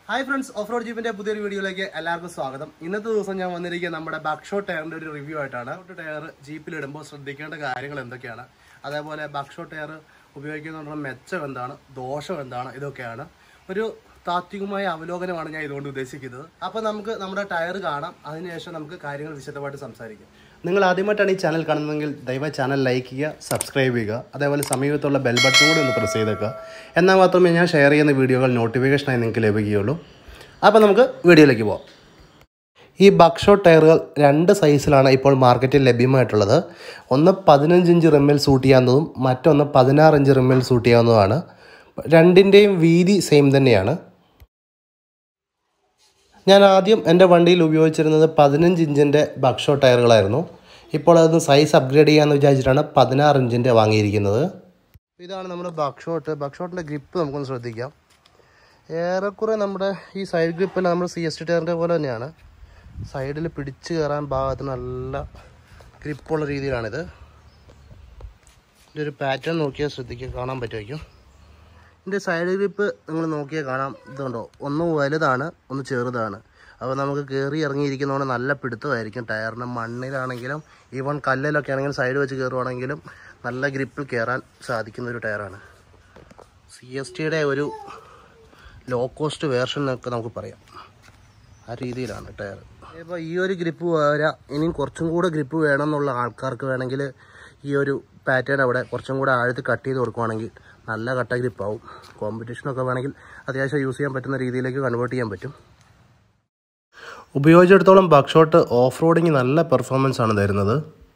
Hi friends, off-road jeepന്റെ പുതിയൊരു വീഡിയോയിലേക്ക് എല്ലാവർക്കും സ്വാഗതം. ഇന്നത്തെ ദിവസം ഞാൻ വന്നിരിക്കുന്നത് നമ്മുടെ ബക്ക്ഷോട്ട് ടയറിന്റെ ഒരു റിവ്യൂ ആയിട്ടാണ്. ടയർ ജീപ്പിൽ ഇടുമ്പോൾ ശ്രദ്ധിക്കേണ്ട കാര്യങ്ങൾ എന്തൊക്കെയാണ്, അതേപോലെ ബക്ക്ഷോട്ട് ടയർ ഉപയോഗിക്കുന്നതുകൊണ്ടുള്ള മെച്ചം എന്താണ്, ദോഷം എന്താണ്, ഇതൊക്കെയാണ് ഒരു താത്വികമായ അവലോകനമാണ് ഞാൻ ഇതുകൊണ്ട് ഉദ്ദേശിക്കുന്നത്. അപ്പോൾ നമുക്ക് നമ്മുടെ ടയർ കാണാം, അതിനുശേഷം നമുക്ക് കാര്യങ്ങൾ വിശദമായിട്ട് സംസാരിക്കാം. നിങ്ങൾ ആദ്യമായിട്ടാണ് ഈ ചാനൽ കാണുന്നതെങ്കിൽ ദയവായി ചാനൽ ലൈക്ക് ചെയ്യുക, സബ്സ്ക്രൈബ് ചെയ്യുക, അതേപോലെ സമീപത്തുള്ള ബെൽ ബട്ടൺ കൂടി ഒന്ന് പ്രസ് ചെയ്തേക്കുക. എന്നാൽ മാത്രമേ ഞാൻ ഷെയർ ചെയ്യുന്ന വീഡിയോകൾ നോട്ടിഫിക്കേഷനായി നിങ്ങൾക്ക് ലഭിക്കുകയുള്ളൂ. അപ്പോൾ നമുക്ക് വീഡിയോയിലേക്ക് പോകാം. ഈ ബക്ക്ഷോട്ട് ടയറുകൾ രണ്ട് സൈസിലാണ് ഇപ്പോൾ മാർക്കറ്റിൽ ലഭ്യമായിട്ടുള്ളത്. ഒന്ന് 15 ഇഞ്ച് റിമ്മിൽ സൂട്ട് ചെയ്യാവുന്നതും മറ്റൊന്ന് 16 ഇഞ്ച് റിമ്മിൽ സൂട്ട് ചെയ്യാവുന്നതുമാണ്. രണ്ടിൻ്റെയും വീതി സെയിം തന്നെയാണ്. ഞാൻ ആദ്യം എൻ്റെ വണ്ടിയിൽ ഉപയോഗിച്ചിരുന്നത് 15 ഇഞ്ചിൻ്റെ ബക്ക്ഷോട്ട് ടയറുകളായിരുന്നു. ഇപ്പോൾ അതൊന്ന് സൈസ് അപ്ഗ്രേഡ് ചെയ്യാമെന്ന് വിചാരിച്ചിട്ടാണ് 16 ഇഞ്ചിൻ്റെ വാങ്ങിയിരിക്കുന്നത്. ഇതാണ് നമ്മുടെ ബക്ക്ഷോട്ടിൻ്റെ ഗ്രിപ്പ് നമുക്കൊന്ന് ശ്രദ്ധിക്കാം. ഏറെക്കുറെ നമ്മുടെ ഈ സൈഡ് ഗ്രിപ്പെല്ലാം നമ്മൾ CST ടയറിൻ്റെ പോലെ തന്നെയാണ്. സൈഡിൽ പിടിച്ച് കയറാൻ ഭാഗത്തിന് നല്ല ഗ്രിപ്പുള്ള രീതിയിലാണിത്. ഇതിൻ്റെ ഒരു പാറ്റേൺ നോക്കിയാൽ ശ്രദ്ധിക്കുക, കാണാൻ പറ്റുമായിരിക്കും. ഇതിൻ്റെ സൈഡ് ഗ്രിപ്പ് നിങ്ങൾ നോക്കിയാൽ കാണാം, ഇതുണ്ടോ, ഒന്ന് വലുതാണ് ഒന്ന് ചെറുതാണ്. അപ്പോൾ നമുക്ക് കയറി ഇറങ്ങിയിരിക്കുന്നതുകൊണ്ട് നല്ല പിടുത്തമായിരിക്കും ടയറിന്. മണ്ണിലാണെങ്കിലും ഈവൺ കല്ലിലൊക്കെ ആണെങ്കിലും സൈഡ് വെച്ച് കയറുവാണെങ്കിലും നല്ല ഗ്രിപ്പിൽ കയറാൻ സാധിക്കുന്ന ഒരു ടയറാണ്. CSTയുടെ ഒരു ലോ കോസ്റ്റ് വേർഷൻ എന്നൊക്കെ നമുക്ക് പറയാം. ആ രീതിയിലാണ് ടയർ. ഇപ്പോൾ ഈ ഒരു ഗ്രിപ്പ് പോരാ, ഇനിയും കുറച്ചും കൂടെ ഗ്രിപ്പ് വേണം എന്നുള്ള ആൾക്കാർക്ക് വേണമെങ്കിൽ ഈ ഒരു പാറ്റേൺ അവിടെ കുറച്ചും കൂടെ ആഴത്തിൽ കട്ട് ചെയ്ത് കൊടുക്കുവാണെങ്കിൽ നല്ല കട്ട ഗ്രിപ്പാവും. കോമ്പറ്റീഷനൊക്കെ വേണമെങ്കിൽ അത്യാവശ്യം യൂസ് ചെയ്യാൻ പറ്റുന്ന രീതിയിലേക്ക് കൺവേർട്ട് ചെയ്യാൻ പറ്റും. ഉപയോഗിച്ചിടത്തോളം ബക്ക്ഷോട്ട് ഓഫ് റോഡിങ് നല്ല പെർഫോമൻസ് ആണ് തരുന്നത്.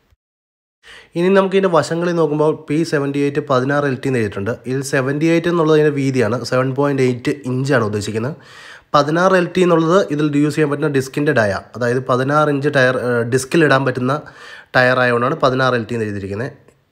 ഇനി നമുക്ക് ഇതിൻ്റെ വശങ്ങളിൽ നോക്കുമ്പോൾ P78 16 LT എന്ന് എഴുതിയിട്ടുണ്ട്. ഇതിൽ 78 എന്നുള്ളത് അതിൻ്റെ വീതിയാണ്, 7.8 ഇഞ്ചാണ് ഉദ്ദേശിക്കുന്നത്. 16 LT എന്നുള്ളത് ഇതിൽ യൂസ് ചെയ്യാൻ പറ്റുന്ന ഡിസ്കിൻ്റെ ഡയ, അതായത് 16 ഇഞ്ച് ടയർ ഡിസ്കിലിടാൻ പറ്റുന്ന ടയർ ആയതുകൊണ്ടാണ് 16 LT എന്ന് എഴുതിയിരിക്കുന്നത്.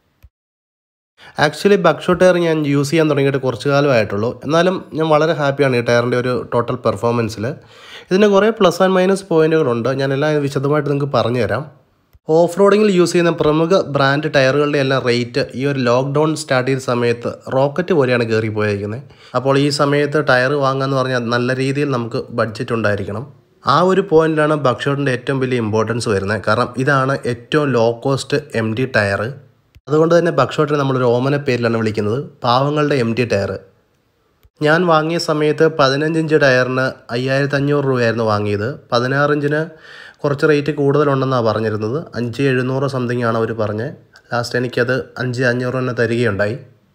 ആക്ച്വലി ബക്ക്ഷോട്ട് ടയർ ഞാൻ യൂസ് ചെയ്യാൻ തുടങ്ങിയിട്ട് കുറച്ച് കാലമായിട്ടുള്ളൂ. എന്നാലും ഞാൻ വളരെ ഹാപ്പിയാണ് ഈ ടയറിൻ്റെ ഒരു ടോട്ടൽ പെർഫോമൻസിൽ. ഇതിന് കുറേ പ്ലസ് ആൻഡ് മൈനസ് പോയിൻറ്റുകളുണ്ട്. ഞാനെല്ലാം വിശദമായിട്ട് നിങ്ങൾക്ക് പറഞ്ഞുതരാം. ഓഫ് റോഡിങ്ങിൽ യൂസ് ചെയ്യുന്ന പ്രമുഖ ബ്രാൻഡ് ടയറുകളുടെ എല്ലാം റേറ്റ് ഈ ഒരു ലോക്ക്ഡൗൺ സ്റ്റാർട്ട് ചെയ്ത സമയത്ത് റോക്കറ്റ് പോലെയാണ് കയറി പോയിരിക്കുന്നത്. അപ്പോൾ ഈ സമയത്ത് ടയർ വാങ്ങുകയെന്ന് പറഞ്ഞാൽ നല്ല രീതിയിൽ നമുക്ക് ബഡ്ജറ്റ് ഉണ്ടായിരിക്കണം. ആ ഒരു പോയിന്റിലാണ് ബക്ക്ഷോട്ടിൻ്റെ ഏറ്റവും വലിയ ഇമ്പോർട്ടൻസ് വരുന്നത്. കാരണം ഇതാണ് ഏറ്റവും ലോ കോസ്റ്റ് MT ടയർ. അതുകൊണ്ട് തന്നെ ബക്ക്ഷോട്ടിനെ നമ്മളൊരു ഓമന പേരിലാണ് വിളിക്കുന്നത്, പാവങ്ങളുടെ MT ടയർ. ഞാൻ വാങ്ങിയ സമയത്ത് 15 ഇഞ്ച് ടയറിന് 5500 രൂപയായിരുന്നു വാങ്ങിയത്. 16 ഇഞ്ചിന് കുറച്ച് റേറ്റ് കൂടുതലുണ്ടെന്നാണ് പറഞ്ഞിരുന്നത്. 5700 സംതിങ് ആണ് അവർ പറഞ്ഞത്. ലാസ്റ്റ് എനിക്കത് 5500 തന്നെ തരികയുണ്ടായി.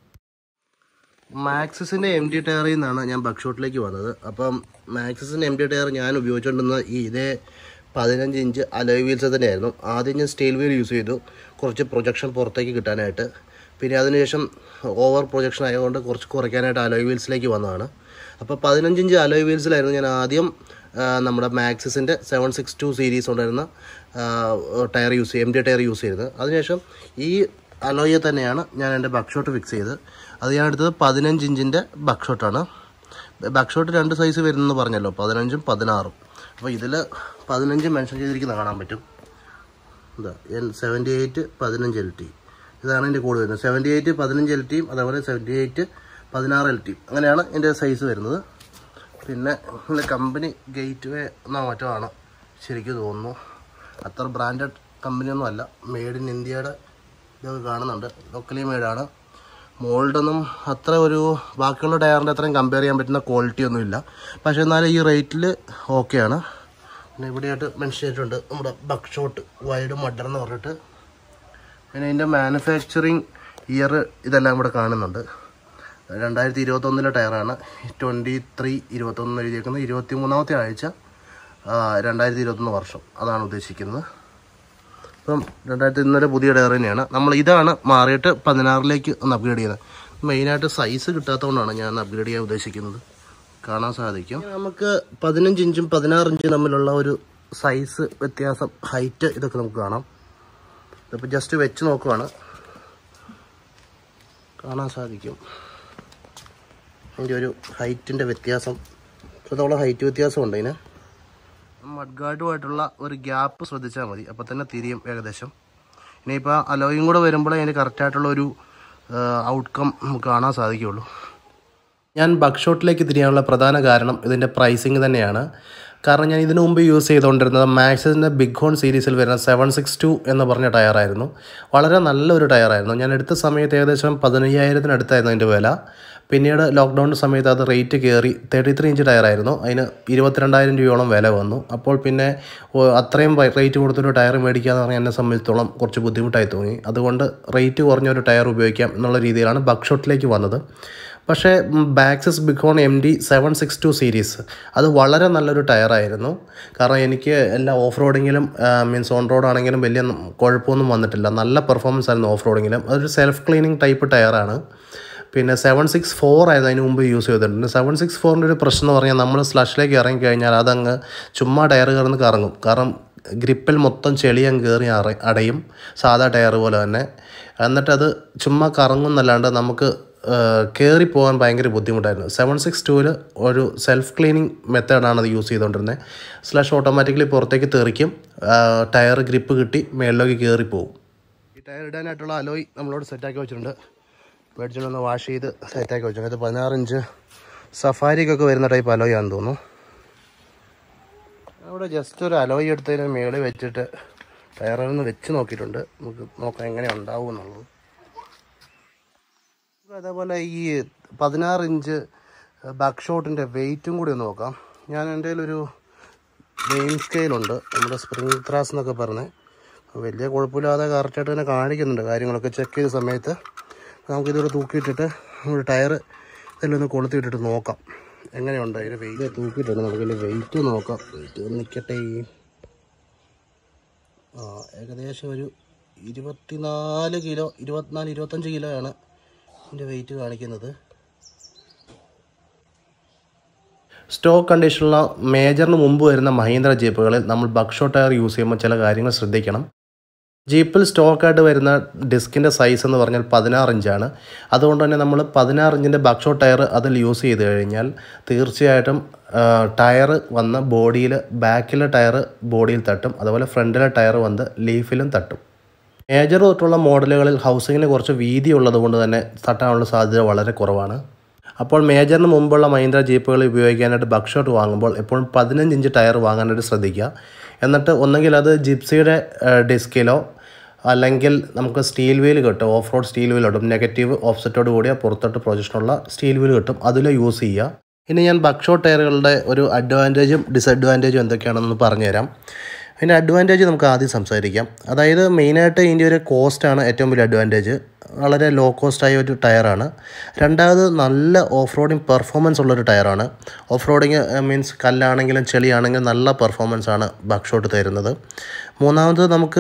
മാക്സിസിൻ്റെ MT ടയറിൽ നിന്നാണ് ഞാൻ ബക്ക്ഷോട്ടിലേക്ക് വന്നത്. അപ്പം മാക്സിസിൻ്റെ MT ടയർ ഞാൻ ഉപയോഗിച്ചുകൊണ്ടിരുന്ന ഇതേ 15 ഇഞ്ച് അലോയ് വീൽസ് തന്നെയായിരുന്നു. ആദ്യം ഞാൻ സ്റ്റീൽ വീൽ യൂസ് ചെയ്തു, കുറച്ച് പ്രൊജക്ഷൻ പുറത്തേക്ക് കിട്ടാനായിട്ട്. പിന്നെ അതിനുശേഷം ഓവർ പ്രൊജക്ഷൻ ആയതുകൊണ്ട് കുറച്ച് കുറയ്ക്കാനായിട്ട് അലോയ് വീൽസിലേക്ക് വന്നതാണ്. അപ്പോൾ 15 ഇഞ്ച് അലോയ് വീൽസിലായിരുന്നു ഞാൻ ആദ്യം നമ്മുടെ മാക്സിസിൻ്റെ 762 സീരീസ് ഉണ്ടായിരുന്ന ടയർ MT ടയർ യൂസ് ചെയ്തത്. അതിനുശേഷം ഈ അലോയിൽ തന്നെയാണ് ഞാൻ എൻ്റെ ബക്ക്ഷോട്ട് ഫിക്സ് ചെയ്തത്. അത് ഞാൻ എടുത്തത് 15 ഇഞ്ചിൻ്റെ ബക്ക്ഷോട്ടാണ്. ബക്ക്ഷോട്ട് രണ്ട് സൈസ് വരുന്നെന്ന് പറഞ്ഞല്ലോ, 15ഉം 16ഉം. അപ്പോൾ ഇതിൽ 15 മെൻഷൻ ചെയ്തിരിക്കുന്നത് കാണാൻ പറ്റും. എന്താ 78 15 LT, ഇതാണ് എൻ്റെ കോഡ് വരുന്നത്. 78 15 LTയും അതേപോലെ 78 16 LTയും, അങ്ങനെയാണ് എൻ്റെ സൈസ് വരുന്നത്. പിന്നെ കമ്പനി ഗേറ്റ് വേ എന്നോ മറ്റോ ആണ് ശരിക്കും തോന്നുന്നു. അത്ര ബ്രാൻഡഡ് കമ്പനിയൊന്നും അല്ല, മെയ്ഡ് ഇൻ ഇന്ത്യയുടെ ഇതൊക്കെ കാണുന്നുണ്ട്. ലോക്കലി മെയ്ഡാണ്. മോൾഡൊന്നും അത്ര ഒരു ബാക്കിയുള്ള ടയറിൻ്റെ അത്രയും കമ്പയർ ചെയ്യാൻ പറ്റുന്ന ക്വാളിറ്റി ഒന്നുമില്ല. പക്ഷേ എന്നാലും ഈ റേറ്റിൽ ഓക്കെയാണ്. പിന്നെ ഇവിടെയായിട്ട് മെൻഷൻ ചെയ്തിട്ടുണ്ട് നമ്മുടെ ബക്ക്ഷോട്ട് വൈഡ് മഡർ എന്ന് പറഞ്ഞിട്ട്. പിന്നെ ഇതിൻ്റെ മാനുഫാക്ചറിങ് ഇയർ ഇതെല്ലാം ഇവിടെ കാണുന്നുണ്ട്. 2021 ടയറാണ്. 23/21 എഴുതിയേക്കുന്നത്. 23ാമത്തെ ആഴ്ച 2021 വർഷം, അതാണ് ഉദ്ദേശിക്കുന്നത്. അപ്പം 2001 പുതിയ ടയർ തന്നെയാണ്. നമ്മൾ ഇതാണ് മാറിയിട്ട് 16ലേക്ക് ഒന്ന് അപ്ഗ്രേഡ് ചെയ്യുന്നത്. മെയിനായിട്ട് സൈസ് കിട്ടാത്തതുകൊണ്ടാണ് ഞാൻ അപ്ഗ്രേഡ് ചെയ്യാൻ ഉദ്ദേശിക്കുന്നത്. കാണാൻ സാധിക്കും നമുക്ക് 15 ഇഞ്ചും 16 ഇഞ്ചും തമ്മിലുള്ള ഒരു സൈസ് വ്യത്യാസം, ഹൈറ്റ്, ഇതൊക്കെ നമുക്ക് കാണാം. ഇതിപ്പോൾ ജസ്റ്റ് വെച്ച് നോക്കുവാണ്, കാണാൻ സാധിക്കും അതിൻ്റെ ഒരു ഹൈറ്റിൻ്റെ വ്യത്യാസം. ഇത്രത്തോളം ഹൈറ്റ് വ്യത്യാസമുണ്ട് ഇതിന്. മഡ്ഗാർഡുമായിട്ടുള്ള ഒരു ഗ്യാപ്പ് ശ്രദ്ധിച്ചാൽ മതി, അപ്പോൾ തന്നെ തിരിയും ഏകദേശം. ഇനിയിപ്പോൾ അലോയും കൂടെ വരുമ്പോഴേ അതിന് കറക്റ്റായിട്ടുള്ള ഒരു ഔട്ട്കം നമുക്ക് കാണാൻ സാധിക്കുകയുള്ളൂ. ഞാൻ ബക്ക്ഷോട്ടിലേക്ക് തിരിയാനുള്ള പ്രധാന കാരണം ഇതിൻ്റെ പ്രൈസിങ് തന്നെയാണ്. കാരണം ഞാൻ ഇതിനു മുമ്പ് യൂസ് ചെയ്തുകൊണ്ടിരുന്നത് മാക്സിൻ്റെ ബിഗ് ഹോൺ സീരീസിൽ വരുന്ന 762 എന്ന് പറഞ്ഞ ടയറായിരുന്നു. വളരെ നല്ലൊരു ടയറായിരുന്നു. ഞാൻ എടുത്ത സമയത്ത് ഏകദേശം 15,000-അടുത്തായിരുന്നു അതിൻ്റെ വില. പിന്നീട് ലോക്ക്ഡൗൺ സമയത്ത് അത് റേറ്റ് കയറി 33 ഇഞ്ച് ടയറായിരുന്നു. അതിന് 22,000 രൂപയോളം വില വന്നു. അപ്പോൾ പിന്നെ അത്രയും റേറ്റ് കൊടുത്തൊരു ടയർ മേടിക്കുക എന്ന് പറഞ്ഞാൽ എന്നെ സംബന്ധിച്ചിടത്തോളം കുറച്ച് ബുദ്ധിമുട്ടായി തോന്നി. അതുകൊണ്ട് റേറ്റ് കുറഞ്ഞൊരു ടയർ ഉപയോഗിക്കാം എന്നുള്ള രീതിയിലാണ് ബക്ക്ഷോട്ടിലേക്ക് വന്നത്. പക്ഷേ ബാക്സിസ് ബിഗ് ഹോൺ MD 762 സീരീസ് അത് വളരെ നല്ലൊരു ടയറായിരുന്നു. കാരണം എനിക്ക് എല്ലാ ഓഫ് റോഡിങ്ങിലും മീൻസ് ഓൺ റോഡ് ആണെങ്കിലും വലിയ കുഴപ്പമൊന്നും വന്നിട്ടില്ല. നല്ല പെർഫോമൻസ് ആയിരുന്നു ഓഫ് റോഡിങ്ങിലും. അതൊരു സെൽഫ് ക്ലീനിങ് ടൈപ്പ് ടയറാണ്. പിന്നെ 764 ആയിരുന്നു അതിന് മുമ്പ് യൂസ് ചെയ്തിട്ടുണ്ട്. 764ൻ്റെ ഒരു പ്രശ്നം എന്ന് പറഞ്ഞാൽ നമ്മൾ സ്ലഷിലേക്ക് ഇറങ്ങിക്കഴിഞ്ഞാൽ അതങ്ങ് ചുമ്മാ ടയർ കയറുന്ന കറങ്ങും. കാരണം ഗ്രിപ്പിൽ മൊത്തം ചെളി അങ്ങ് കയറി അടയും, സാധാ ടയർ പോലെ തന്നെ. എന്നിട്ടത് ചുമ്മാ കറങ്ങുന്നല്ലാണ്ട് നമുക്ക് കയറിപ്പോകാൻ ഭയങ്കര ബുദ്ധിമുട്ടായിരുന്നു. 762-ൽ ഒരു സെൽഫ് ക്ലീനിങ് മെത്തേഡാണ് അത് യൂസ് ചെയ്തുകൊണ്ടിരുന്നത്. സ്ലഷ് ഓട്ടോമാറ്റിക്കലി പുറത്തേക്ക് തെറിക്കും, ടയർ ഗ്രിപ്പ് കിട്ടി മേളിലേക്ക് കയറിപ്പോവും. ഈ ടയർ ഇടാനായിട്ടുള്ള അലോയ് നമ്മളോട് സെറ്റാക്കി വെച്ചിട്ടുണ്ട്. മേടിച്ചിട്ടൊന്ന് വാഷ് ചെയ്ത് സെറ്റാക്കി വെച്ചിട്ടുണ്ട്. ഇത് 16 ഇഞ്ച് സഫാരിക്കൊക്കെ വരുന്ന ടൈപ്പ് അലോയ് ആണെന്ന് തോന്നുന്നു. അവിടെ ജസ്റ്റ് ഒരു അലോയ് എടുത്തതിന് മേളിൽ വെച്ചിട്ട് ടയറിൽ വെച്ച് നോക്കിയിട്ടുണ്ട്. നമുക്ക് നോക്കാം എങ്ങനെ ഉണ്ടാവും എന്നുള്ളത്. അതേപോലെ ഈ 16 ഇഞ്ച് ബക്ക്ഷോട്ടിൻ്റെ വെയിറ്റും കൂടി ഒന്ന് നോക്കാം. ഞാൻ എൻ്റെ കയ്യിലൊരു വെയിൻ സ്കെയിലുണ്ട്, നമ്മുടെ സ്പ്രിംഗ് ത്രാസ് എന്നൊക്കെ പറഞ്ഞ്. വലിയ കുഴപ്പമില്ലാതെ കറക്റ്റായിട്ട് തന്നെ കാണിക്കുന്നുണ്ട്. കാര്യങ്ങളൊക്കെ ചെക്ക് ചെയ്ത സമയത്ത് നമുക്കിതൊരു തൂക്കിയിട്ടിട്ട് നമ്മുടെ ടയർ ഇതിലൊന്ന് കൊളുത്തിയിട്ടിട്ട് നോക്കാം എങ്ങനെയുണ്ട് അതിൻ്റെ വെയിറ്റ്. തൂക്കിയിട്ടുണ്ട് നമുക്കിതിൻ്റെ വെയിറ്റ് നോക്കാം. വെയിറ്റ് നിൽക്കട്ടെ. ഏകദേശം ഒരു 24 കിലോ, 24-25 കിലോയാണ് ഇതിൻ്റെ വെയിറ്റ് കാണിക്കുന്നത്. സ്റ്റോക്ക് കണ്ടീഷനുള്ള മേജറിന് മുമ്പ് വരുന്ന മഹീന്ദ്ര ജീപ്പുകളിൽ നമ്മൾ ബക്ക്ഷോട്ട് ടയർ യൂസ് ചെയ്യുമ്പോൾ ചില കാര്യങ്ങൾ ശ്രദ്ധിക്കണം. ജീപ്പിൽ സ്റ്റോക്കായിട്ട് വരുന്ന ഡിസ്കിൻ്റെ സൈസ് എന്ന് പറഞ്ഞാൽ 16 ഇഞ്ചാണ്. അതുകൊണ്ട് തന്നെ നമ്മൾ 16 ഇഞ്ചിൻ്റെ ബക്ക്ഷോട്ട് ടയർ അതിൽ യൂസ് ചെയ്ത് കഴിഞ്ഞാൽ തീർച്ചയായിട്ടും ടയർ വന്ന് ബോഡിയിൽ, ബാക്കിലെ ടയർ ബോഡിയിൽ തട്ടും, അതുപോലെ ഫ്രണ്ടിലെ ടയർ വന്ന് ലീഫിലും തട്ടും. മേജർ തൊട്ടുള്ള മോഡലുകളിൽ ഹൗസിങ്ങിന് കുറച്ച് വീതി ഉള്ളത് കൊണ്ട് തന്നെ തട്ടാനുള്ള സാധ്യത വളരെ കുറവാണ്. അപ്പോൾ മേജറിന് മുമ്പുള്ള മഹീന്ദ്ര ജീപ്പുകൾ ഉപയോഗിക്കാനായിട്ട് ബക്ക്ഷോട്ട് വാങ്ങുമ്പോൾ എപ്പോഴും 15 ഇഞ്ച് ടയർ വാങ്ങാനായിട്ട് ശ്രദ്ധിക്കുക. എന്നിട്ട് ഒന്നെങ്കിൽ അത് ജിപ്സിയുടെ ഡിസ്കിലോ അല്ലെങ്കിൽ നമുക്ക് സ്റ്റീൽ വീൽ കിട്ടും, ഓഫ് റോഡ് സ്റ്റീൽ വീൽ കിട്ടും, നെഗറ്റീവ് ഓഫ്സെറ്റോട് കൂടിയ പുറത്തോട്ട് പ്രൊജക്ഷനുള്ള സ്റ്റീൽ വീൽ കിട്ടും, അതിൽ യൂസ് ചെയ്യുക. ഇനി ഞാൻ ബക്ക്ഷോട്ട് ടയറുകളുടെ ഒരു അഡ്വാൻറ്റേജും ഡിസഡ്വാൻറ്റേജും എന്തൊക്കെയാണെന്ന് പറഞ്ഞുതരാം. അതിൻ്റെ അഡ്വാൻറ്റേജ് നമുക്ക് ആദ്യം സംസാരിക്കാം. അതായത് മെയിനായിട്ട് ഇതിൻ്റെ ഒരു കോസ്റ്റാണ് ഏറ്റവും വലിയ അഡ്വാൻറ്റേജ്. വളരെ ലോ കോസ്റ്റായ ഒരു ടയറാണ്. രണ്ടാമത് നല്ല ഓഫ് റോഡിങ് പെർഫോമൻസ് ഉള്ളൊരു ടയറാണ്. ഓഫ് റോഡിങ് മീൻസ് കല്ലാണെങ്കിലും ചെളിയാണെങ്കിലും നല്ല പെർഫോമൻസാണ് ബക്ക്ഷോട്ട് തരുന്നത്. മൂന്നാമത് നമുക്ക്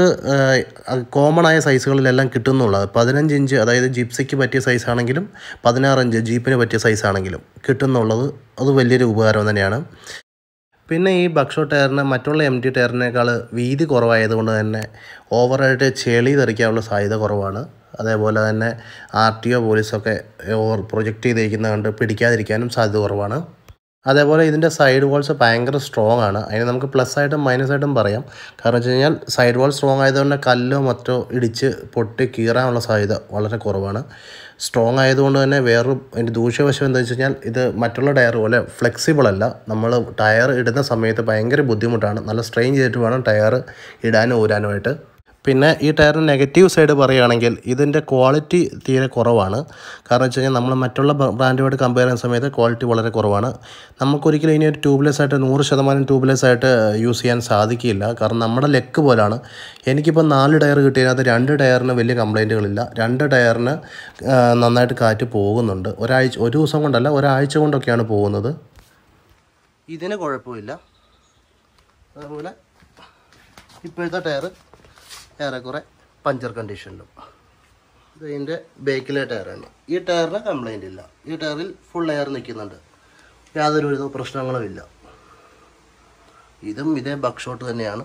കോമൺ ആയ സൈസുകളിലെല്ലാം കിട്ടുന്നുള്ളത് 15 ഇഞ്ച്, അതായത് ജിപ്സിക്ക് പറ്റിയ സൈസാണെങ്കിലും 16 ഇഞ്ച് ജീപ്പിന് പറ്റിയ സൈസാണെങ്കിലും കിട്ടുന്നുള്ളത് അത് വലിയൊരു ഉപകാരം തന്നെയാണ്. പിന്നെ ഈ ബക്ക്ഷോട്ട് ടയറിന് മറ്റുള്ള MD ടയറിനേക്കാൾ വീതി കുറവായതുകൊണ്ട് തന്നെ ഓവറായിട്ട് ചെളി തെറിക്കാനുള്ള സാധ്യത കുറവാണ്. അതേപോലെ തന്നെ RTO പോലീസൊക്കെ പ്രൊജക്റ്റ് ചെയ്തിരിക്കുന്നത് കണ്ട് പിടിക്കാതിരിക്കാനും സാധ്യത കുറവാണ്. അതേപോലെ ഇതിൻ്റെ സൈഡ് വാൾസ് ഭയങ്കര സ്ട്രോങ് ആണ്. അതിന് നമുക്ക് പ്ലസ് ആയിട്ടും മൈനസ് ആയിട്ടും പറയാം. കാരണം വെച്ച് കഴിഞ്ഞാൽ സൈഡ് വാൾ സ്ട്രോങ് ആയതുകൊണ്ട് കല്ലോ മറ്റോ ഇടിച്ച് പൊട്ടി കീറാനുള്ള സാധ്യത വളരെ കുറവാണ്. സ്ട്രോങ് ആയതുകൊണ്ട് തന്നെ വേറൊരു അതിൻ്റെ ദൂഷ്യവശം എന്താ വെച്ച് കഴിഞ്ഞാൽ ഇത് മറ്റുള്ള ടയർ പോലെ ഫ്ലെക്സിബിൾ അല്ല. നമ്മൾ ടയർ ഇടുന്ന സമയത്ത് ഭയങ്കര ബുദ്ധിമുട്ടാണ്. നല്ല സ്ട്രെയിൻ ചെയ്തിട്ട് വേണം ടയർ ഇടാനും ഊരാനുമായിട്ട്. പിന്നെ ഈ ടയറിന് നെഗറ്റീവ് സൈഡ് പറയുകയാണെങ്കിൽ ഇതിൻ്റെ ക്വാളിറ്റി തീരെ കുറവാണ്. കാരണം വെച്ച് കഴിഞ്ഞാൽ നമ്മൾ മറ്റുള്ള ബ്രാൻഡുമായിട്ട് കമ്പയർ ചെയ്യുന്ന സമയത്ത് ക്വാളിറ്റി വളരെ കുറവാണ്. നമുക്കൊരിക്കലും ഇനി ഒരു ട്യൂബ്ലെസ് ആയിട്ട് 100% ട്യൂബ്ലെസ് ആയിട്ട് യൂസ് ചെയ്യാൻ സാധിക്കില്ല. കാരണം നമ്മുടെ ലെക്ക് പോലാണ്. എനിക്കിപ്പോൾ 4 ടയർ കിട്ടിയതിനകത്ത് 2 ടയറിന് വലിയ കംപ്ലൈൻറ്റുകളില്ല. 2 ടയറിന് നന്നായിട്ട് കാറ്റ് പോകുന്നുണ്ട്. ഒരു ദിവസം കൊണ്ടല്ല, ഒരാഴ്ച കൊണ്ടൊക്കെയാണ് പോകുന്നത്. ഇതിന് കുഴപ്പമില്ല. അതുപോലെ ഇപ്പോഴത്തെ ടയർ ഏറെക്കുറെ പഞ്ചർ കണ്ടീഷനിലും. ഇതിൻ്റെ ബേക്കിലെ ടയറാണ്. ഈ ടയറിന് കംപ്ലൈൻ്റ് ഇല്ല. ഈ ടയറിൽ ഫുൾ എയർ നിൽക്കുന്നുണ്ട്, യാതൊരു പ്രശ്നങ്ങളുമില്ല. ഇതും ഇതേ ബക്ക്ഷോട്ട് തന്നെയാണ്.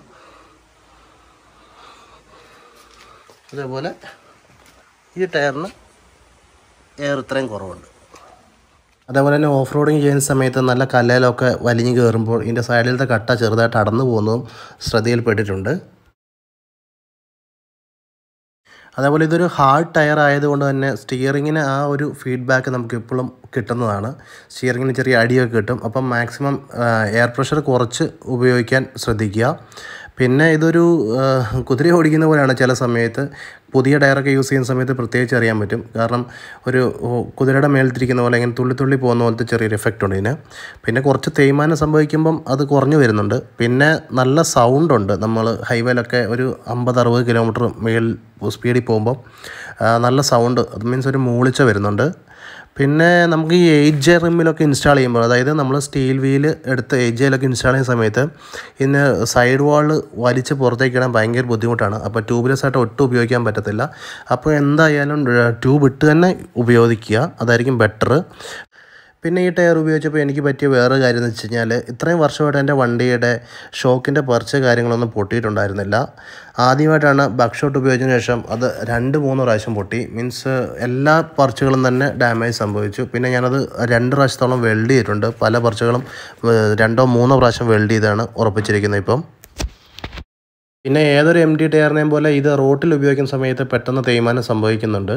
അതേപോലെ ഈ ടയറിന് എയർ ഇത്രയും കുറവുണ്ട്. അതേപോലെ തന്നെ ഓഫ് റോഡിങ് ചെയ്യുന്ന സമയത്ത് നല്ല കല്ലേലൊക്കെ വലിഞ്ഞ് കയറുമ്പോൾ ഇതിൻ്റെ സൈഡിലത്തെ കട്ട ചെറുതായിട്ട് അടന്നു പോകുന്നതും ശ്രദ്ധയിൽപ്പെട്ടിട്ടുണ്ട്. അതേപോലെ ഇതൊരു ഹാർഡ് ടയർ ആയതുകൊണ്ട് തന്നെ സ്റ്റിയറിങ്ങിന് ആ ഒരു ഫീഡ്ബാക്ക് നമുക്ക് എപ്പോഴും കിട്ടുന്നതാണ്. സ്റ്റിയറിങ്ങിന് ചെറിയ അടിയൊക്കെ കിട്ടും. അപ്പം മാക്സിമം എയർ പ്രഷർ കുറച്ച് ഉപയോഗിക്കാൻ ശ്രദ്ധിക്കുക. പിന്നെ ഇതൊരു കുതിര ഓടിക്കുന്ന പോലെയാണ് ചില സമയത്ത്. പുതിയ ടയറൊക്കെ യൂസ് ചെയ്യുന്ന സമയത്ത് പ്രത്യേകിച്ച് അറിയാൻ പറ്റും. കാരണം ഒരു കുതിരയുടെ മേലത്തിരിക്കുന്ന പോലെ ഇങ്ങനെ തുള്ളി പോകുന്ന പോലത്തെ ചെറിയൊരു എഫക്റ്റ് ഉണ്ട് ഇതിന്. പിന്നെ കുറച്ച് തേയ്മാനം സംഭവിക്കുമ്പം അത് കുറഞ്ഞു വരുന്നുണ്ട്. പിന്നെ നല്ല സൗണ്ടുണ്ട്. നമ്മൾ ഹൈവേയിലൊക്കെ ഒരു 50-60 കിലോമീറ്റർ മേൽ സ്പീഡിൽ പോകുമ്പം നല്ല സൗണ്ട്, അത് മീൻസ് ഒരു മൂളിച്ച വരുന്നുണ്ട്. പിന്നെ നമുക്ക് ഈ AJ റിമ്മിലൊക്കെ ഇൻസ്റ്റാൾ ചെയ്യുമ്പോൾ, അതായത് നമ്മൾ സ്റ്റീൽ വീൽ എടുത്ത് AJയിലൊക്കെ ഇൻസ്റ്റാൾ ചെയ്യുന്ന സമയത്ത് ഇതിന് സൈഡ് വാൾ വലിച്ച് പുറത്തേക്ക് ഇടാൻ ഭയങ്കര ബുദ്ധിമുട്ടാണ്. അപ്പോൾ ട്യൂബ്ലെസ് ആയിട്ട് ഒട്ടും ഉപയോഗിക്കാൻ പറ്റത്തില്ല. അപ്പോൾ എന്തായാലും ട്യൂബ് ഇട്ട് തന്നെ ഉപയോഗിക്കുക, അതായിരിക്കും ബെറ്റർ. പിന്നെ ഈ ടയർ ഉപയോഗിച്ചപ്പോൾ എനിക്ക് പറ്റിയ വേറെ കാര്യം എന്ന് വെച്ച് കഴിഞ്ഞാൽ, ഇത്രയും വർഷമായിട്ട് എൻ്റെ വണ്ടിയുടെ ഷോക്കിൻ്റെ പറിച്ച കാര്യങ്ങളൊന്നും പൊട്ടിയിട്ടുണ്ടായിരുന്നില്ല. ആദ്യമായിട്ടാണ് ബക്ക്ഷോട്ട് ഉപയോഗിച്ചതിന് ശേഷം അത് 2-3 പ്രാവശ്യം പൊട്ടി. മീൻസ് എല്ലാ പറിച്ചുകളും തന്നെ ഡാമേജ് സംഭവിച്ചു. പിന്നെ ഞാനത് 2 പ്രാവശ്യത്തോളം വെൽഡ് ചെയ്തിട്ടുണ്ട്. പല പറിച്ചുകളും 2-3 പ്രാവശ്യം വെൽഡ് ചെയ്താണ് ഉറപ്പിച്ചിരിക്കുന്നത് ഇപ്പം. പിന്നെ ഏതൊരു MT ടയറിനെയും പോലെ ഇത് റോട്ടിൽ ഉപയോഗിക്കുന്ന സമയത്ത് പെട്ടെന്ന് തേയ്മാനം സംഭവിക്കുന്നുണ്ട്.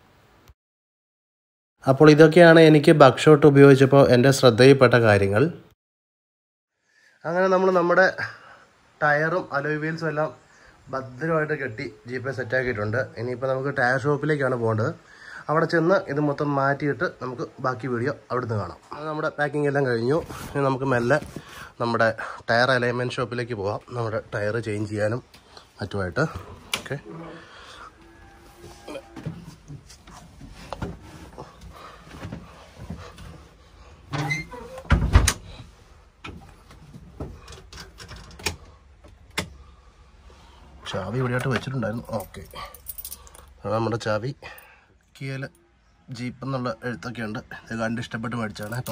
അപ്പോൾ ഇതൊക്കെയാണ് എനിക്ക് ബക്ക്ഷോട്ട് ഉപയോഗിച്ചപ്പോൾ എൻ്റെ ശ്രദ്ധയിൽപ്പെട്ട കാര്യങ്ങൾ. അങ്ങനെ നമ്മൾ നമ്മുടെ ടയറും അലോയ് വീൽസും എല്ലാം ഭദ്രമായിട്ട് കെട്ടി ജീപ്പേ സെറ്റാക്കിയിട്ടുണ്ട്. ഇനിയിപ്പോൾ നമുക്ക് ടയർ ഷോപ്പിലേക്കാണ് പോകേണ്ടത്. അവിടെ ചെന്ന് ഇത് മൊത്തം മാറ്റിയിട്ട് നമുക്ക് ബാക്കി വീഡിയോ അവിടുന്ന് കാണാം. നമ്മുടെ പാക്കിംഗ് എല്ലാം കഴിഞ്ഞു. ഇനി നമുക്ക് മെല്ലെ നമ്മുടെ ടയർ അലൈൻമെൻറ്റ് ഷോപ്പിലേക്ക് പോകാം, നമ്മുടെ ടയർ ചേഞ്ച് ചെയ്യാനും മറ്റുമായിട്ട്. ഓക്കെ, ചാവി ഇവിടെയായിട്ട് വെച്ചിട്ടുണ്ടായിരുന്നു. ഓക്കെ, നമ്മുടെ ചാവി കിയയിൽ ജീപ്പ് എന്നുള്ള എഴുത്തൊക്കെ ഉണ്ട്. ഇത് കണ്ട് ഇഷ്ടപ്പെട്ട് മേടിച്ചാണ് കേട്ടോ.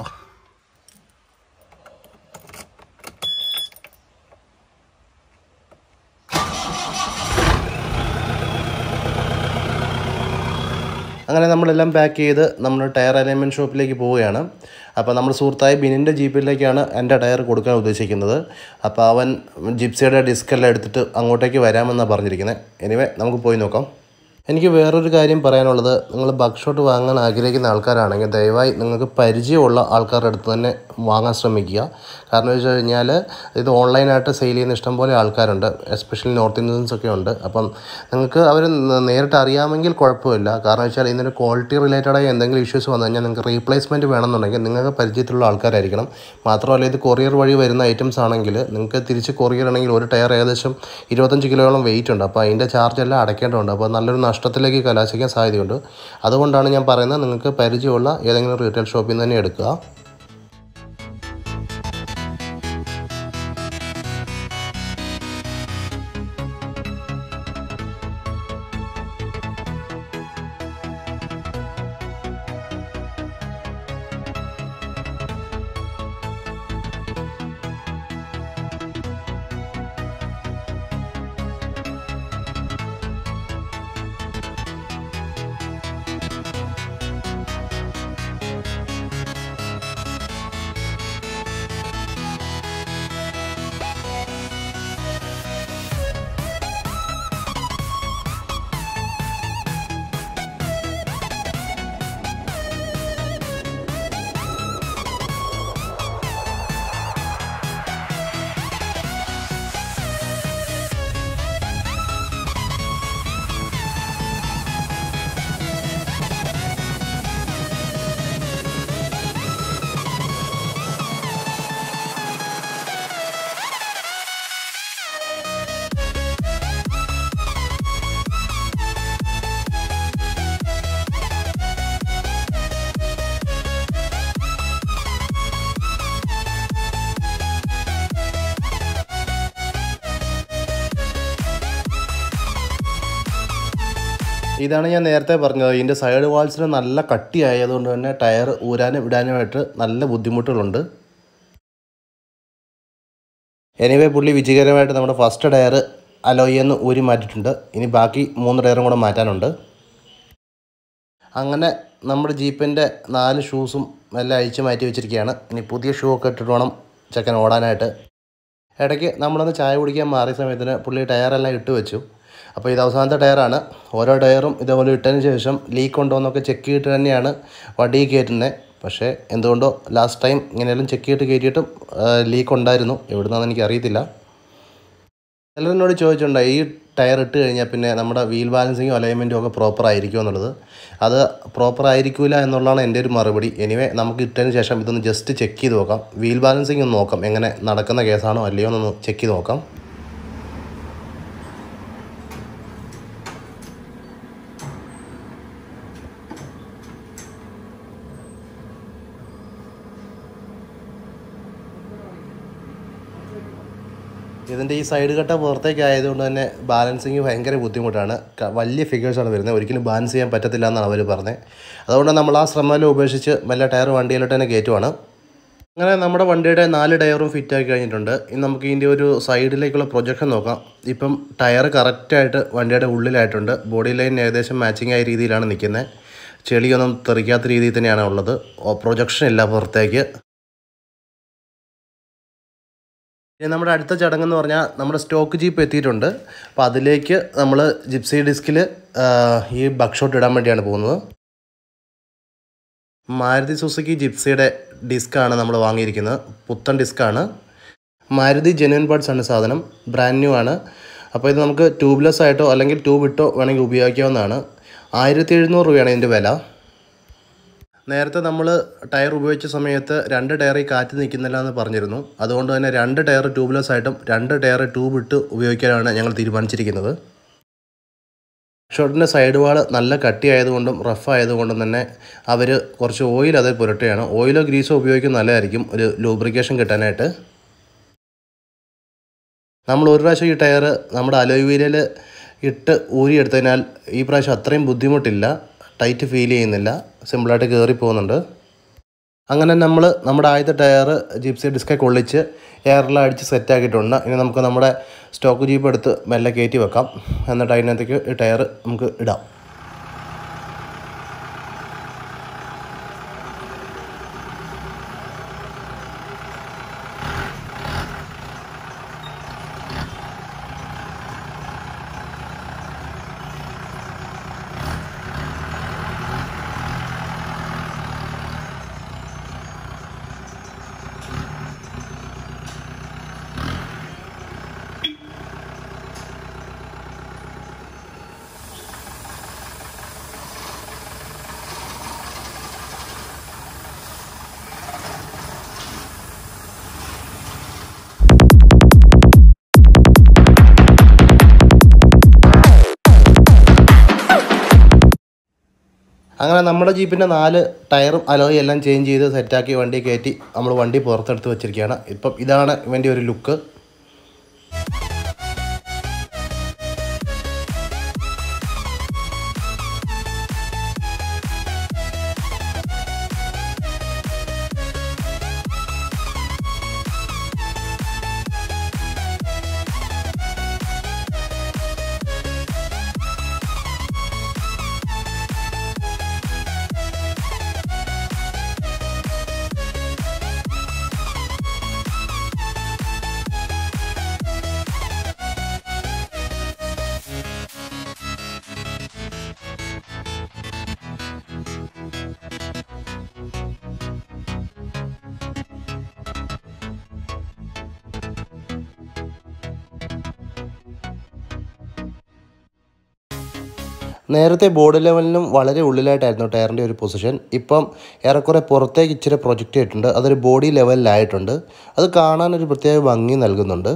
അങ്ങനെ നമ്മളെല്ലാം പാക്ക് ചെയ്ത് നമ്മൾ ടയർ അലൈൻമെൻറ്റ് ഷോപ്പിലേക്ക് പോവുകയാണ്. അപ്പോൾ നമ്മൾ സുഹൃത്തായ ബിനിൻ്റെ ജീപ്പിലേക്കാണ് എൻ്റെ ടയർ കൊടുക്കാൻ ഉദ്ദേശിക്കുന്നത്. അപ്പോൾ അവൻ ജിപ്സിയുടെ ഡിസ്കെല്ലാം എടുത്തിട്ട് അങ്ങോട്ടേക്ക് വരാമെന്നാണ് പറഞ്ഞിരിക്കുന്നത്. എനിവേ നമുക്ക് പോയി നോക്കാം. എനിക്ക് വേറൊരു കാര്യം പറയാനുള്ളത്, നിങ്ങൾ ബക്ക്ഷോട്ട് വാങ്ങാൻ ആഗ്രഹിക്കുന്ന ആൾക്കാരാണെങ്കിൽ ദയവായി നിങ്ങൾക്ക് പരിചയമുള്ള ആൾക്കാരുടെ അടുത്ത് തന്നെ വാങ്ങാൻ ശ്രമിക്കുക. കാരണം വെച്ച് കഴിഞ്ഞാൽ ഇത് ഓൺലൈനായിട്ട് സെയിൽ ചെയ്യുന്ന ഇഷ്ടംപോലെ ആൾക്കാരുണ്ട്, എസ്പെഷ്യലി നോർത്ത് ഇന്ത്യൻസ് ഒക്കെ ഉണ്ട്. അപ്പം നിങ്ങൾക്ക് അവർ നേരിട്ട് അറിയാമെങ്കിൽ കുഴപ്പമില്ല. കാരണം വെച്ചാൽ ഇതിൻ്റെ ക്വാളിറ്റി റിലേറ്റഡായി എന്തെങ്കിലും ഇഷ്യൂസ് വന്നു കഴിഞ്ഞാൽ നിങ്ങൾക്ക് റീപ്ലേസ്മെൻറ്റ് വേണമെന്നുണ്ടെങ്കിൽ നിങ്ങൾക്ക് പരിചയത്തിലുള്ള ആൾക്കാരായിരിക്കണം. മാത്രമല്ല ഇത് കൊറിയർ വഴി വരുന്ന ഐറ്റംസ് ആണെങ്കിൽ നിങ്ങൾക്ക് തിരിച്ച് കൊറിയർ ആണെങ്കിൽ ഒരു ടയർ ഏകദേശം 25 കിലോയോളം വെയിറ്റ് ഉണ്ട്. അപ്പോൾ അതിൻ്റെ ചാർജ് എല്ലാം അടയ്ക്കേണ്ടതുണ്ട്. അപ്പോൾ നല്ലൊരു നഷ്ടത്തിലേക്ക് കലാശിക്കാൻ സാധ്യതയുണ്ട്. അതുകൊണ്ടാണ് ഞാൻ പറയുന്നത്, നിങ്ങൾക്ക് പരിചയമുള്ള ഏതെങ്കിലും റീറ്റെയിൽ ഷോപ്പിൽ നിന്ന് തന്നെ എടുക്കുക. ഇതാണ് ഞാൻ നേരത്തെ പറഞ്ഞത്, ഇതിൻ്റെ സൈഡ് വാൾസിന് നല്ല കട്ടി ആയതുകൊണ്ട് തന്നെ ടയർ ഊരാനും ഇടാനുമായിട്ട് നല്ല ബുദ്ധിമുട്ടുകളുണ്ട്. എനിവേ പുള്ളി വിജയകരമായിട്ട് നമ്മുടെ ഫസ്റ്റ് ടയർ അലോയിന്ന് ഊരി മാറ്റിയിട്ടുണ്ട്. ഇനി ബാക്കി 3 ടയറും കൂടെ മാറ്റാനുണ്ട്. അങ്ങനെ നമ്മുടെ ജീപ്പിൻ്റെ 4 ഷൂസും എല്ലാം അഴിച്ച് മാറ്റി വെച്ചിരിക്കുകയാണ്. ഇനി പുതിയ ഷൂ ഒക്കെ ഇട്ടിട്ട് വേണം ചെക്കൻ ഓടാനായിട്ട്. ഇടയ്ക്ക് നമ്മളൊന്ന് ചായ കുടിക്കാൻ മാറിയ സമയത്തിന് പുള്ളി ടയറെല്ലാം ഇട്ട് വെച്ചു. അപ്പോൾ ഇത് അവസാനത്തെ ടയറാണ്. ഓരോ ടയറും ഇതേപോലെ ഇട്ടതിന് ശേഷം ലീക്ക് ഉണ്ടോ എന്നൊക്കെ ചെക്ക് ചെയ്തിട്ട് തന്നെയാണ് വണ്ടി കയറ്റുന്നത്. പക്ഷേ എന്തുകൊണ്ടോ ലാസ്റ്റ് ടൈം ഇങ്ങനെയെല്ലാം ചെക്ക് ചെയ്തിട്ട് കയറ്റിയിട്ടും ലീക്ക് ഉണ്ടായിരുന്നു. എവിടുന്നാണെന്ന് എനിക്കറിയത്തില്ല. ചിലരെന്നോട് ചോദിച്ചിട്ടുണ്ട് ഈ ടയർ ഇട്ട് കഴിഞ്ഞാൽ പിന്നെ നമ്മുടെ വീൽ ബാലൻസിങ്ങും അലൈൻമെൻറ്റും ഒക്കെ പ്രോപ്പർ ആയിരിക്കും എന്നുള്ളത്. അത് പ്രോപ്പർ ആയിരിക്കില്ല എന്നുള്ളതാണ് എൻ്റെ ഒരു മറുപടി. എനിവേ നമുക്ക് ഇട്ടതിന് ശേഷം ഇതൊന്ന് ജസ്റ്റ് ചെക്ക് ചെയ്ത് നോക്കാം. വീൽ ബാലൻസിങ് ഒന്ന് നോക്കാം, എങ്ങനെ നടക്കുന്ന കേസാണോ അല്ലയോ എന്നൊന്ന് ചെക്ക് ചെയ്ത് നോക്കാം. ഇതിൻ്റെ ഈ സൈഡ് കട്ട പുറത്തേക്ക് ആയതുകൊണ്ട് തന്നെ ബാലൻസിങ് ഭയങ്കര ബുദ്ധിമുട്ടാണ്. വലിയ ഫിഗേഴ്സാണ് വരുന്നത്. ഒരിക്കലും ബാലൻസ് ചെയ്യാൻ പറ്റത്തില്ല എന്നാണ് അവർ പറഞ്ഞത്. അതുകൊണ്ട് നമ്മൾ ആ ശ്രമമെല്ലാം ഉപേക്ഷിച്ച് മെല്ലെ ടയർ വണ്ടിയിലോട്ട് തന്നെ കയറ്റുവാണ്. അങ്ങനെ നമ്മുടെ വണ്ടിയുടെ 4 ടയറും ഫിറ്റാക്കി കഴിഞ്ഞിട്ടുണ്ട്. ഇനി നമുക്ക് ഇതിൻ്റെ ഒരു സൈഡിലേക്കുള്ള പ്രൊജക്ഷൻ നോക്കാം. ഇപ്പം ടയർ കറക്റ്റായിട്ട് വണ്ടിയുടെ ഉള്ളിലായിട്ടുണ്ട്. ബോഡി ലൈൻ ഏകദേശം മാച്ചിങ് ആയ രീതിയിലാണ് നിൽക്കുന്നത്. ചെളിയൊന്നും തെറിക്കാത്ത രീതിയിൽ തന്നെയാണ് ഉള്ളത്. പ്രൊജക്ഷൻ ഇല്ല പുറത്തേക്ക്. ഇനി നമ്മുടെ അടുത്ത ചടങ്ങെന്ന് പറഞ്ഞാൽ നമ്മുടെ സ്റ്റോക്ക് ജീപ്പ് എത്തിയിട്ടുണ്ട്. അപ്പോൾ അതിലേക്ക് നമ്മൾ ജിപ്സി ഡിസ്കിൽ ഈ ബക്ക്ഷോട്ട് ഇടാൻ വേണ്ടിയാണ് പോകുന്നത്. മാരുതി സുസുക്കി ജിപ്സിയുടെ ഡിസ്ക്കാണ് നമ്മൾ വാങ്ങിയിരിക്കുന്നത്. പുത്തൻ ഡിസ്ക്കാണ്. മാരുതി ജെന്യുവൻ പാർട്സ് ആണ് സാധനം. ബ്രാൻഡ് ന്യൂ ആണ്. അപ്പോൾ ഇത് നമുക്ക് ട്യൂബ്ലെസ് ആയിട്ടോ അല്ലെങ്കിൽ ട്യൂബ് ഇട്ടോ വേണമെങ്കിൽ ഉപയോഗിക്കാവുന്നതാണ്. 1700 രൂപയാണ് ഇതിൻ്റെ വില. നേരത്തെ നമ്മൾ ടയർ ഉപയോഗിച്ച സമയത്ത് 2 ടയറിൽ കാറ്റ് നിൽക്കുന്നില്ല എന്ന് പറഞ്ഞിരുന്നു. അതുകൊണ്ട് തന്നെ 2 ടയർ ട്യൂബ്ലെസ് ആയിട്ടും 2 ടയർ ട്യൂബ് ഇട്ട് ഉപയോഗിക്കാനാണ് ഞങ്ങൾ തീരുമാനിച്ചിരിക്കുന്നത്. ഷോട്ടിൻ്റെ സൈഡ് വാൾ നല്ല കട്ടി ആയതുകൊണ്ടും റഫ് ആയതുകൊണ്ടും തന്നെ അവർ കുറച്ച് ഓയിൽ അതിൽ പുരട്ടുകയാണ്. ഓയിലോ ഗ്രീസോ ഉപയോഗിക്കുന്നത് നല്ലതായിരിക്കും ഒരു ലൂബ്രിക്കേഷൻ കിട്ടാനായിട്ട്. നമ്മൾ ഒരു പ്രാവശ്യം ഈ ടയർ നമ്മുടെ അലോയ് വീലിൽ ഇട്ട് ഊരിയെടുത്തതിനാൽ ഈ പ്രാവശ്യം അത്രയും ബുദ്ധിമുട്ടില്ല. ടൈറ്റ് ഫീൽ ചെയ്യുന്നില്ല. സിമ്പിളായിട്ട് കയറി പോകുന്നുണ്ട്. അങ്ങനെ നമ്മൾ നമ്മുടെ ആദ്യത്തെ ടയർ ജിപ്സി ഡിസ്കൊക്കെ കൊള്ളിച്ച് എയറെല്ലാം അടിച്ച് സെറ്റാക്കിയിട്ടുണ്ട്. ഇനി നമുക്ക് നമ്മുടെ സ്റ്റോക്ക് ജീപ്പ് എടുത്ത് മെല്ലെ കയറ്റി വെക്കാം. എന്നിട്ട് അതിനകത്തേക്ക് ഈ ടയർ നമുക്ക് ഇടാം. അങ്ങനെ നമ്മുടെ ജീപ്പിൻ്റെ 4 ടയറും അലോയും എല്ലാം ചേഞ്ച് ചെയ്ത് സെറ്റാക്കി വണ്ടി കയറ്റി നമ്മൾ വണ്ടി പുറത്തെടുത്ത് വെച്ചിരിക്കുകയാണ്. ഇപ്പം ഇതാണ് ഇവൻ്റെ ഒരു ലുക്ക്. നേരത്തെ ബോർഡ് ലെവലിനും വളരെ ഉള്ളിലായിട്ടായിരുന്നു ടയറിൻ്റെ ഒരു പൊസിഷൻ. ഇപ്പം ഏറെക്കുറെ പുറത്തേക്ക് ഇച്ചിരി പ്രൊജക്റ്റ് ചെയ്തിട്ടുണ്ട്. അതൊരു ബോഡി ലെവലിലായിട്ടുണ്ട്. അത് കാണാനൊരു പ്രത്യേക ഭംഗി നൽകുന്നുണ്ട്.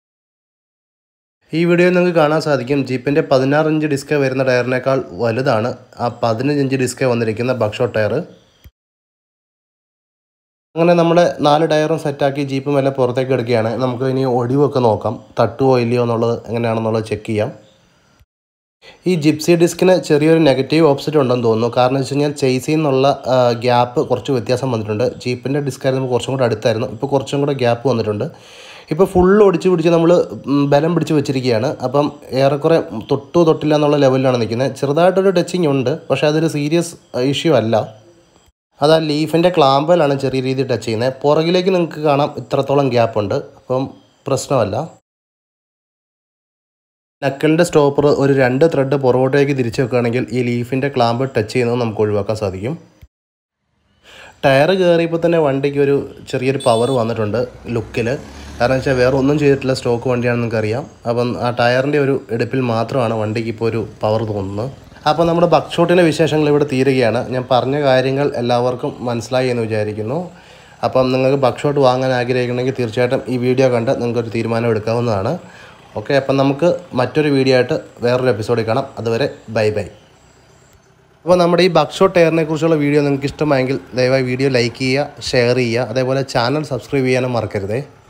ഈ വീഡിയോയിൽ നിങ്ങൾക്ക് കാണാൻ സാധിക്കും ജീപ്പിൻ്റെ 16 ഇഞ്ച് ഡിസ്ക് വരുന്ന ടയറിനേക്കാൾ വലുതാണ് ആ 15 ഇഞ്ച് ഡിസ്ക് വന്നിരിക്കുന്ന ബക്ക്ഷോട്ട് ടയർ. അങ്ങനെ നമ്മുടെ 4 ടയറും സെറ്റാക്കി ജീപ്പ് മെല്ലെ പുറത്തേക്ക് എടുക്കുകയാണ്. നമുക്ക് ഇനി ഒടിവൊക്കെ നോക്കാം. തട്ടുമോ ഇല്ലയോ എന്നുള്ളത് എങ്ങനെയാണെന്നുള്ളത് ചെക്ക് ചെയ്യാം. ഈ ജിപ്സി ഡിസ്കിന് ചെറിയൊരു നെഗറ്റീവ് ഓപ്സെറ്റ് ഉണ്ടെന്ന് തോന്നുന്നു. കാരണം എന്ന് വെച്ച് കഴിഞ്ഞാൽ ചേസിൽ നിന്നുള്ള ഗ്യാപ്പ് കുറച്ച് വ്യത്യാസം വന്നിട്ടുണ്ട്. ജീപ്പിൻ്റെ ഡിസ്കായിരുന്നു കുറച്ചും കൂടെ അടുത്തായിരുന്നു. ഇപ്പോൾ കുറച്ചും കൂടെ ഗ്യാപ്പ് വന്നിട്ടുണ്ട്. ഇപ്പോൾ ഫുള്ള് ഒടിച്ച് പിടിച്ച് നമ്മൾ ബലം പിടിച്ച് വെച്ചിരിക്കുകയാണ്. അപ്പം ഏറെക്കുറെ തൊട്ടില്ല എന്നുള്ള ലെവലിലാണ് നിൽക്കുന്നത്. ചെറുതായിട്ടൊരു ടച്ചിങ് ഉണ്ട്, പക്ഷേ അതൊരു സീരിയസ് ഇഷ്യൂ അല്ല. അത് ആ ലീഫിൻ്റെ ക്ലാമ്പലാണ് ചെറിയ രീതിയിൽ ടച്ച് ചെയ്യുന്നത്. പുറകിലേക്ക് നിങ്ങൾക്ക് കാണാം ഇത്രത്തോളം ഗ്യാപ്പുണ്ട്. അപ്പം പ്രശ്നമല്ല. നക്കലിൻ്റെ സ്റ്റോപ്പർ ഒരു 2 ത്രെഡ് പുറകോട്ടേക്ക് തിരിച്ച് വെക്കുകയാണെങ്കിൽ ഈ ലീഫിൻ്റെ ക്ലാമ്പ് ടച്ച് ചെയ്യുന്നത് നമുക്ക് ഒഴിവാക്കാൻ സാധിക്കും. ടയർ കയറിയപ്പോൾ തന്നെ വണ്ടിക്ക് ഒരു ചെറിയൊരു പവർ വന്നിട്ടുണ്ട് ലുക്കിൽ. കാരണം വെച്ചാൽ വേറെ ഒന്നും ചെയ്തിട്ടില്ല, സ്റ്റോക്ക് വണ്ടിയാണെന്ന് നമുക്കറിയാം. അപ്പം ആ ടയറിൻ്റെ ഒരു എടുപ്പിൽ മാത്രമാണ് വണ്ടിക്ക് ഇപ്പോൾ ഒരു പവർ തോന്നുന്നത്. അപ്പോൾ നമ്മുടെ ബക്ക്ഷോട്ടിലെ വിശേഷങ്ങൾ ഇവിടെ തീരുകയാണ്. ഞാൻ പറഞ്ഞ കാര്യങ്ങൾ എല്ലാവർക്കും മനസ്സിലായി എന്ന് വിചാരിക്കുന്നു. അപ്പം നിങ്ങൾക്ക് ബക്ക്ഷോട്ട് വാങ്ങാൻ ആഗ്രഹിക്കണമെങ്കിൽ തീർച്ചയായിട്ടും ഈ വീഡിയോ കണ്ട് നിങ്ങൾക്കൊരു തീരുമാനം എടുക്കാവുന്നതാണ്. ഓക്കെ, അപ്പം നമുക്ക് മറ്റൊരു വീഡിയോ ആയിട്ട് വേറൊരു എപ്പിസോഡിൽ കാണാം. അതുവരെ ബൈ ബൈ. അപ്പോൾ നമ്മുടെ ഈ ബക്ക്ഷോട്ട് ടയറിനെ കുറിച്ചുള്ള വീഡിയോ നിങ്ങൾക്ക് ഇഷ്ടമായെങ്കിൽ ദയവായി വീഡിയോ ലൈക്ക് ചെയ്യുക, ഷെയർ ചെയ്യുക, അതേപോലെ ചാനൽ സബ്സ്ക്രൈബ് ചെയ്യാനും മറക്കരുതേ.